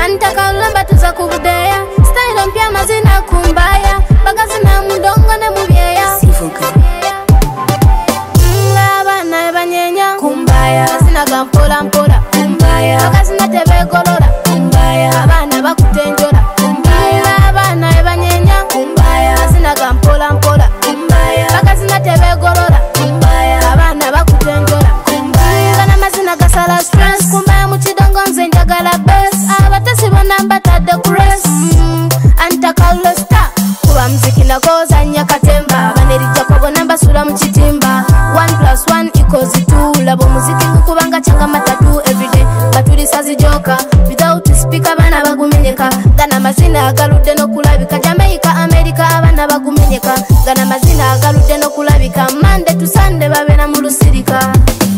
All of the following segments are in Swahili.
Antakalamba tuza kubudeya style mpya mazina kumbaya bagazina mudongo ne mubyeya sivuka abana banyenya kumbaya zina gampola mpola kumbaya bagazina tebegolola kumbaya abana bakutenjora kumbaya abana banyenya kumbaya zina gampola mpola kumbaya bagazina tebegolola kumbaya abana bakutenjora kumbaya kana mazina gasala stress kumbaya muchidongo nze njagala best abatasibona mbatadde kuress Antakalo star kuba mziki na goza nyakatemba banerija kwabona mbasula mu kitimba 1+1=2 labo muziki ngukubanga changa matatu everyday batuli sazi joka without speaker bana bagumenyeka gana mazina agaludde no kulabika Jamaica America abana bagumenyeka gana mazina agaludde no kulabika Monday to Sunday babena mu lusirika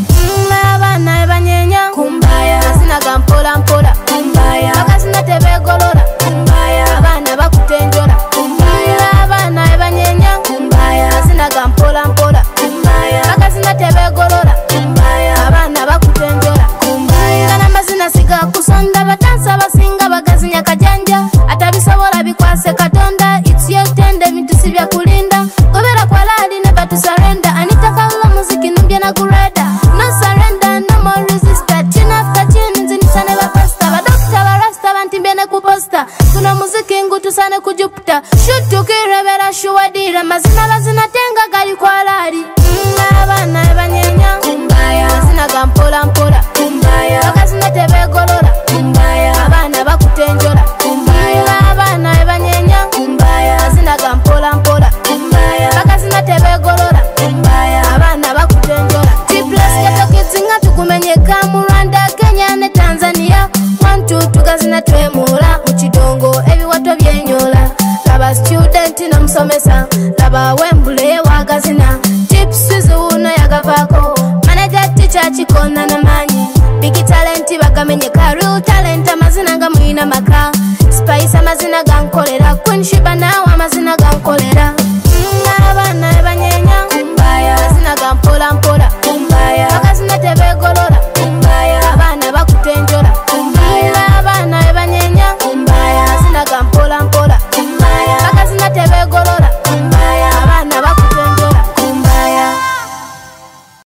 abana banyenya kumbaya mazina gampola mpola kumbaya bagazina tebegolola kumbaya abana bakutenjora kumbaya abana banyenya kumbaya mazina gampola mpola kumbaya bagazina tebegolola kumbaya abana bakutenjora kumbaya kana mazina siga kusonda batansa basinga bagazinya kajanja atabisobola bikwase katonda it's your tende bintu sibya kulinda gobera kwa ladi ne batu surrender Anitakalula muziki numbya na kureda no surrender no more resistor chin after chin nzinisane bapasta badokta barasta bantimbene kuposta tuna muziki ngutu sane kujupta shoot tukirebera shuwadira mazina lazina tenga gali kwa ladi abana banyenya kumbaya zina gampola mpola kumbaya bagazina tebegolola kumbaya abana bakutenjora kumbaya abana banyenya kumbaya zina gampola mpola kumbaya bagazina tebegolola kumbaya abana bakutenjora T-Plus katokizinga tukumenyeka mu Rwanda Kenya ne Tanzania 1-2 tugazina twemula mu kidongo ebiwato byenyola laba student no musomesa laba wembule wagazina tips uno yagavako manager teacher chikona